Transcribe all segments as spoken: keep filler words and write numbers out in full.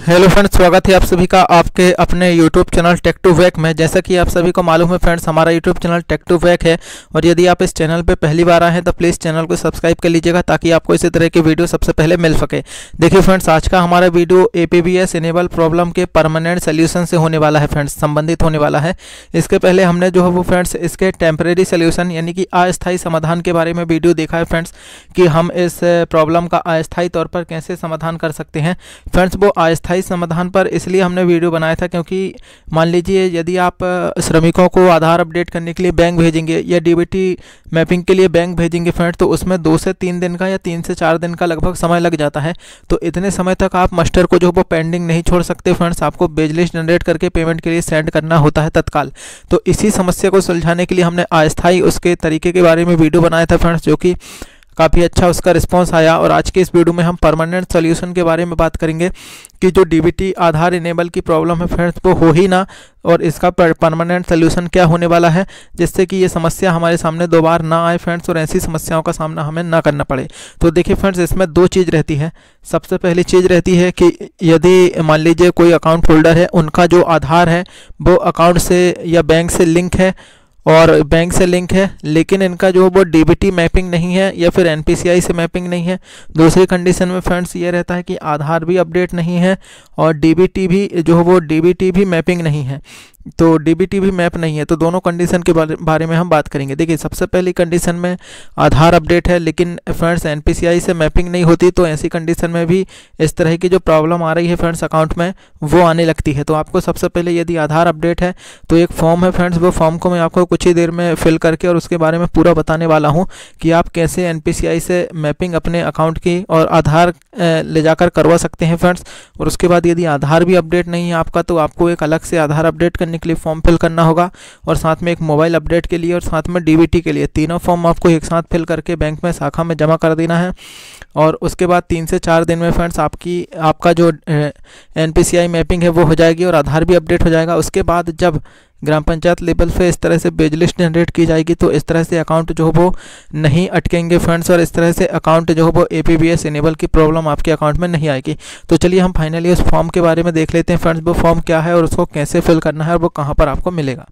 Hello friends, स्वागत है आप सभी का आपके अपने यूट्यूब चैनल टेक टू वैक में। जैसा कि आप सभी को मालूम है फ्रेंड्स, हमारा यूट्यूब चैनल टेक टू वैक है और यदि आप इस चैनल पे पहली बार आए हैं तो प्लीज़ चैनल को सब्सक्राइब कर लीजिएगा ताकि आपको इसी तरह की वीडियो सबसे पहले मिल सके। देखिए फ्रेंड्स, आज का हमारा video A P B S enable problem के परमानेंट सोल्यूशन से होने वाला है फ्रेंड्स, संबंधित होने वाला है। इसके पहले हमने जो है वो फ्रेंड्स इसके टेम्परेरी सोल्यूशन यानी कि अस्थायी समाधान के बारे में वीडियो देखा है फ्रेंड्स, कि हम इस प्रॉब्लम का अस्थायी तौर पर कैसे समाधान कर सकते हैं। फ्रेंड्स, वो अस्थायी समाधान पर इसलिए हमने वीडियो बनाया था क्योंकि मान लीजिए यदि आप श्रमिकों को आधार अपडेट करने के लिए बैंक भेजेंगे या डी बी टी मैपिंग के लिए बैंक भेजेंगे फ्रेंड, तो उसमें दो से तीन दिन का या तीन से चार दिन का लगभग समय लग जाता है। तो इतने समय तक आप मास्टर को जो वो पेंडिंग नहीं छोड़ सकते फ्रेंड्स, आपको बेज लिस्ट जनरेट करके पेमेंट के लिए सेंड करना होता है तत्काल। तो इसी समस्या को सुलझाने के लिए हमने अस्थायी उसके तरीके के बारे में वीडियो बनाया था फ्रेंड्स, जो कि काफ़ी अच्छा उसका रिस्पांस आया। और आज के इस वीडियो में हम परमानेंट सॉल्यूशन के बारे में बात करेंगे कि जो डीबीटी आधार इनेबल की प्रॉब्लम है फ्रेंड्स वो हो ही ना, और इसका परमानेंट सॉल्यूशन क्या होने वाला है जिससे कि ये समस्या हमारे सामने दो बार ना आए फ्रेंड्स, और ऐसी समस्याओं का सामना हमें ना करना पड़े। तो देखिए फ्रेंड्स, इसमें दो चीज़ रहती है। सबसे पहली चीज़ रहती है कि यदि मान लीजिए कोई अकाउंट होल्डर है, उनका जो आधार है वो अकाउंट से या बैंक से लिंक है और बैंक से लिंक है, लेकिन इनका जो वो डीबीटी मैपिंग नहीं है या फिर एनपीसीआई से मैपिंग नहीं है। दूसरी कंडीशन में फ्रेंड्स ये रहता है कि आधार भी अपडेट नहीं है और डीबीटी भी जो वो डीबीटी भी मैपिंग नहीं है, तो डीबीटी भी मैप नहीं है। तो दोनों कंडीशन के बारे में हम बात करेंगे। देखिए, सबसे पहली कंडीशन में आधार अपडेट है लेकिन फ्रेंड्स एनपीसीआई से मैपिंग नहीं होती, तो ऐसी कंडीशन में भी इस तरह की जो प्रॉब्लम आ रही है फ्रेंड्स अकाउंट में वो आने लगती है। तो आपको सबसे पहले यदि आधार अपडेट है तो एक फॉर्म है फ्रेंड्स, वो फॉर्म को मैं आपको कुछ ही देर में फिल करके और उसके बारे में पूरा बताने वाला हूँ कि आप कैसे एनपीसीआई से मैपिंग अपने अकाउंट की और आधार ले जाकर करवा सकते हैं फ्रेंड्स। और उसके बाद यदि आधार भी अपडेट नहीं है आपका, तो आपको एक अलग से आधार अपडेट करने के लिए फॉर्म फिल करना होगा, और साथ में एक मोबाइल अपडेट के लिए और साथ में डीबीटी के लिए, तीनों फॉर्म आपको एक साथ फिल करके बैंक में शाखा में जमा कर देना है। और उसके बाद तीन से चार दिन में फ्रेंड्स आपकी आपका जो एनपीसीआई मैपिंग है वो हो जाएगी और आधार भी अपडेट हो जाएगा। उसके बाद जब ग्राम पंचायत लेवल पे इस तरह से बेज लिस्ट जनरेट की जाएगी तो इस तरह से अकाउंट जो हो वो नहीं अटकेंगे फ्रेंड्स, और इस तरह से अकाउंट जो हो वो A P B S enable की प्रॉब्लम आपके अकाउंट में नहीं आएगी। तो चलिए हम फाइनली उस फॉर्म के बारे में देख लेते हैं फ्रेंड्स, वो फॉर्म क्या है और उसको कैसे फिल करना है और वो कहाँ पर आपको मिलेगा।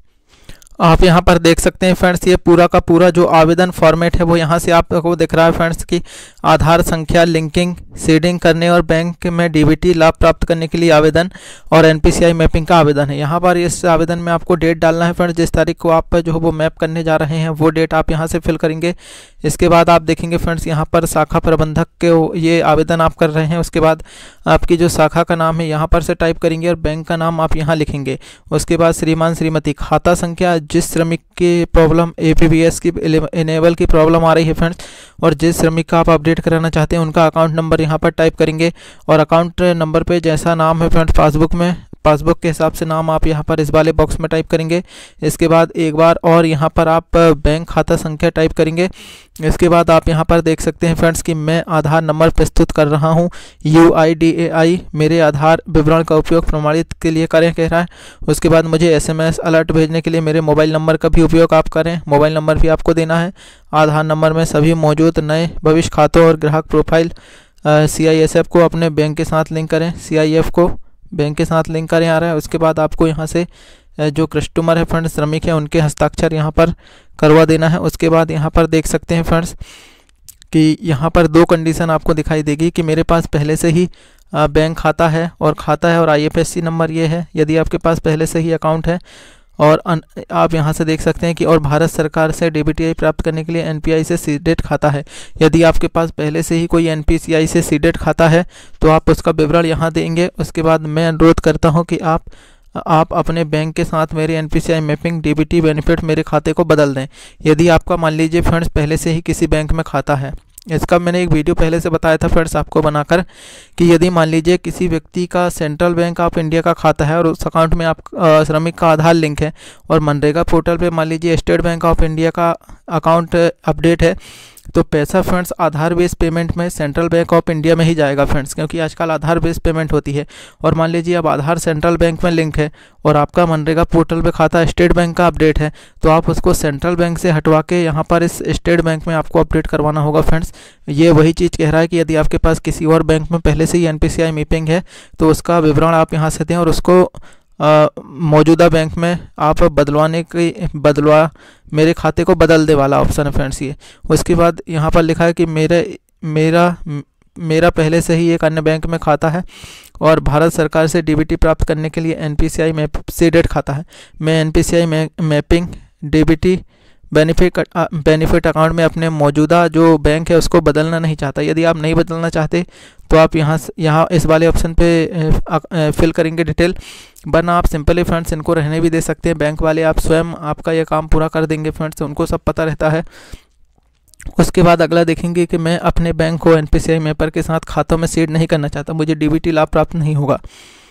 आप यहाँ पर देख सकते हैं फ्रेंड्स, ये पूरा का पूरा जो आवेदन फॉर्मेट है वो यहाँ से आपको दिख रहा है फ्रेंड्स की आधार संख्या, लिंकिंग, सीडिंग करने और बैंक में डीबीटी लाभ प्राप्त करने के लिए आवेदन और एनपीसीआई मैपिंग का आवेदन है। यहाँ पर इस आवेदन में आपको डेट डालना है फ्रेंड्स, जिस तारीख को आप जो है वो मैप करने जा रहे हैं वो डेट आप यहाँ से फिल करेंगे। इसके बाद आप देखेंगे फ्रेंड्स यहाँ पर शाखा प्रबंधक के ये आवेदन आप कर रहे हैं, उसके बाद आपकी जो शाखा का नाम है यहाँ पर से टाइप करेंगे और बैंक का नाम आप यहाँ लिखेंगे। उसके बाद श्रीमान श्रीमती, खाता संख्या, जिस श्रमिक की problem A P B S की इनेबल की प्रॉब्लम आ रही है फ्रेंड्स और जिस श्रमिक का आप अपडेट कराना चाहते हैं उनका अकाउंट नंबर यहाँ पर टाइप करेंगे, और अकाउंट नंबर पे जैसा नाम है फ्रेंड्स पासबुक में, पासबुक के हिसाब से नाम आप यहाँ पर इस वाले बॉक्स में टाइप करेंगे। इसके बाद एक बार और यहाँ पर आप बैंक खाता संख्या टाइप करेंगे। इसके बाद आप यहाँ पर देख सकते हैं फ्रेंड्स कि मैं आधार नंबर प्रस्तुत कर रहा हूँ, यू आई डी ए आई, मेरे आधार विवरण का उपयोग प्रमाणित के लिए करें कह रहा है। उसके बाद मुझे एस एम एस अलर्ट भेजने के लिए मेरे मोबाइल नंबर का भी उपयोग आप करें, मोबाइल नंबर भी आपको देना है। आधार नंबर में सभी मौजूद नए भविष्य खातों और ग्राहक profile C I S F को अपने बैंक के साथ लिंक करें, सी आई एफ को बैंक के साथ लिंक करें आ रहा है। उसके बाद आपको यहाँ से जो कस्टमर है फ्रेंड्स, श्रमिक है, उनके हस्ताक्षर यहाँ पर करवा देना है। उसके बाद यहाँ पर देख सकते हैं फ्रेंड्स कि यहाँ पर दो कंडीशन आपको दिखाई देगी कि मेरे पास पहले से ही बैंक खाता है और खाता है और I F S C number ये है, यदि आपके पास पहले से ही अकाउंट है। और आप यहाँ से देख सकते हैं कि और भारत सरकार से डीबीटी प्राप्त करने के लिए एनपीआई से सीडेट खाता है। यदि आपके पास पहले से ही कोई एनपीसीआई से सीडेट खाता है तो आप उसका विवरण यहाँ देंगे। उसके बाद मैं अनुरोध करता हूँ कि आप आप अपने बैंक के साथ मेरे एनपीसीआई मैपिंग डीबीटी बेनिफिट मेरे खाते को बदल दें। यदि आपका मान लीजिए फ्रेंड्स पहले से ही किसी बैंक में खाता है, इसका मैंने एक वीडियो पहले से बताया था फ्रेंड्स आपको बनाकर, कि यदि मान लीजिए किसी व्यक्ति का सेंट्रल बैंक ऑफ इंडिया का खाता है और उस अकाउंट में आप श्रमिक का आधार लिंक है और मनरेगा पोर्टल पे मान लीजिए स्टेट बैंक ऑफ इंडिया का अकाउंट अपडेट है, तो पैसा फ्रेंड्स आधार बेस्ड पेमेंट में सेंट्रल बैंक ऑफ इंडिया में ही जाएगा फ्रेंड्स, क्योंकि आजकल आधार बेस्ड पेमेंट होती है। और मान लीजिए अब आधार सेंट्रल बैंक में लिंक है और आपका मनरेगा पोर्टल पे खाता स्टेट बैंक का अपडेट है, तो आप उसको सेंट्रल बैंक से हटवा के यहाँ पर इस स्टेट बैंक में आपको अपडेट करवाना होगा फ्रेंड्स। ये वही चीज़ कह रहा है कि यदि आपके पास किसी और बैंक में पहले से ही N P C I mapping है तो उसका विवरण आप यहाँ से दें और उसको मौजूदा बैंक में आप बदलवाने की बदलवा मेरे खाते को बदल दे वाला ऑप्शन है फ्रेंड्स ये। उसके बाद यहाँ पर लिखा है कि मेरे मेरा मेरा पहले से ही एक अन्य बैंक में खाता है और भारत सरकार से डी बी टी प्राप्त करने के लिए N P C I map seeded खाता है। मैं N P C I mapping D B T benefit benefit account में अपने मौजूदा जो बैंक है उसको बदलना नहीं चाहता। यदि आप नहीं बदलना चाहते तो आप यहाँ यहाँ इस वाले ऑप्शन पे फिल करेंगे डिटेल, वरना आप सिंपली फ्रेंड्स इनको रहने भी दे सकते हैं। बैंक वाले आप स्वयं आपका ये काम पूरा कर देंगे फ्रेंड्स, उनको सब पता रहता है। उसके बाद अगला देखेंगे कि मैं अपने बैंक को N P C I mapper के साथ खातों में सीड नहीं करना चाहता, मुझे डी बी टी लाभ प्राप्त नहीं होगा।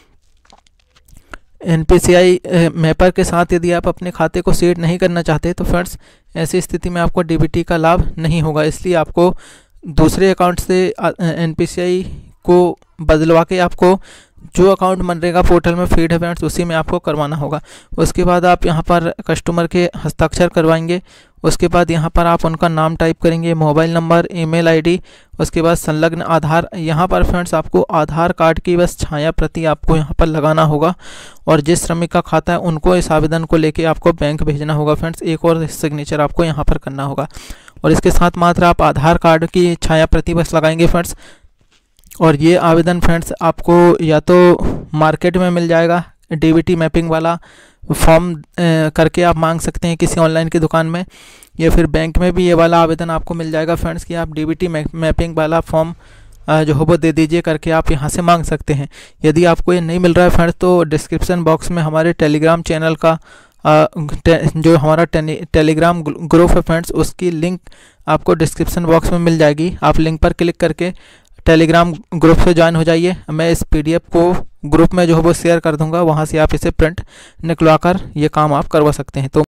N P C I mapper के साथ यदि आप अपने खाते को सीड नहीं करना चाहते तो फ्रेंड्स ऐसी स्थिति में आपको डी बी टी का लाभ नहीं होगा। इसलिए आपको दूसरे अकाउंट से एन पी सी आई को बदलवा के आपको जो अकाउंट मनरेगा पोर्टल में फीड है फ्रेंड्स उसी में आपको करवाना होगा। उसके बाद आप यहाँ पर कस्टमर के हस्ताक्षर करवाएंगे। उसके बाद यहाँ पर आप उनका नाम टाइप करेंगे, मोबाइल नंबर, ईमेल आईडी, उसके बाद संलग्न आधार। यहाँ पर फ्रेंड्स आपको आधार कार्ड की बस छाया प्रति आपको यहाँ पर लगाना होगा और जिस श्रमिक का खाता है उनको इस आवेदन को लेके आपको बैंक भेजना होगा फ्रेंड्स। एक और सिग्नेचर आपको यहाँ पर करना होगा और इसके साथ मात्र आप आधार कार्ड की छाया प्रति बस लगाएंगे फ्रेंड्स। और ये आवेदन फ्रेंड्स आपको या तो मार्केट में मिल जाएगा, डी बी टी मैपिंग वाला फॉर्म करके आप मांग सकते हैं किसी ऑनलाइन की दुकान में, या फिर बैंक में भी ये वाला आवेदन आपको मिल जाएगा फ्रेंड्स कि आप डी बी टी मैपिंग वाला फॉर्म जो हो वो दे दीजिए करके आप यहाँ से मांग सकते हैं। यदि आपको ये नहीं मिल रहा है फ्रेंड्स तो डिस्क्रिप्शन बॉक्स में हमारे टेलीग्राम चैनल का जो हमारा टेलीग्राम ग्रुप है फ्रेंड्स उसकी लिंक आपको डिस्क्रिप्शन बॉक्स में मिल जाएगी। आप लिंक पर क्लिक करके टेलीग्राम ग्रुप से ज्वाइन हो जाइए। मैं इस पीडीएफ को ग्रुप में जो है वो शेयर कर दूंगा, वहाँ से आप इसे प्रिंट निकलवा कर ये काम आप करवा सकते हैं। तो